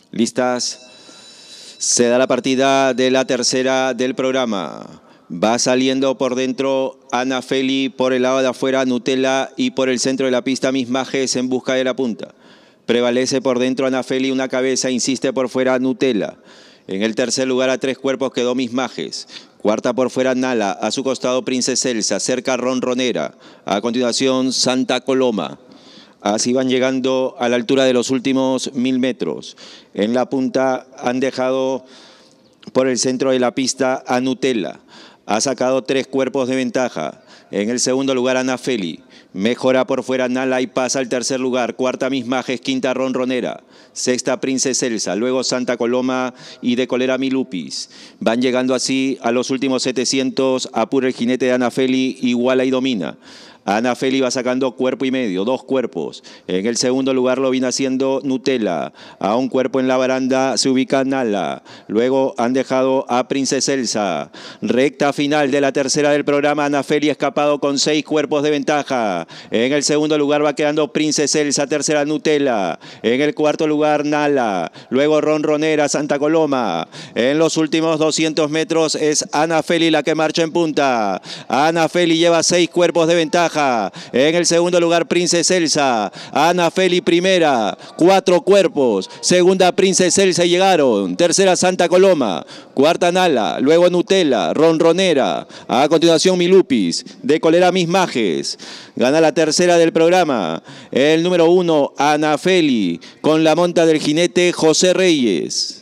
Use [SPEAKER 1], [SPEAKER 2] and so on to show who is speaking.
[SPEAKER 1] ¿Listas? Se da la partida de la tercera del programa. Va saliendo por dentro Ana Feli, por el lado de afuera Nutella y por el centro de la pista Miss Majes en busca de la punta. Prevalece por dentro Ana Feli, una cabeza, insiste por fuera Nutella. En el tercer lugar a 3 cuerpos quedó Miss Majes. Cuarta por fuera Nala, a su costado Princesa Elsa, cerca Ronronera. A continuación Santa Coloma. Así van llegando a la altura de los últimos 1000 metros. En la punta han dejado por el centro de la pista a Nutella. Ha sacado 3 cuerpos de ventaja. En el segundo lugar Ana Feli. Mejora por fuera Nala y pasa al tercer lugar. Cuarta Miss Majes, quinta Ronronera. Sexta Princesa Elsa, luego Santa Coloma y de Colera Milupis. Van llegando así a los últimos 700. Apura el jinete de Ana Feli, iguala y domina. Ana Feli va sacando cuerpo y medio, 2 cuerpos. En el segundo lugar lo viene haciendo Nutella. A un cuerpo en la baranda se ubica Nala. Luego han dejado a Princesa Elsa. Recta final de la tercera del programa. Ana Feli escapado con 6 cuerpos de ventaja. En el segundo lugar va quedando Princesa Elsa. Tercera Nutella. En el cuarto lugar Nala. Luego Ronronera, Santa Coloma. En los últimos 200 metros es Ana Feli la que marcha en punta. Ana Feli lleva 6 cuerpos de ventaja. En el segundo lugar Princesa Elsa. Ana Feli primera, 4 cuerpos. Segunda Princesa Elsa y llegaron. Tercera Santa Coloma. Cuarta Nala. Luego Nutella, Ronronera. A continuación Milupis. De Colera Miss Majes. Gana la tercera del programa. El número 1, Ana Feli. Con la monta del jinete José Reyes.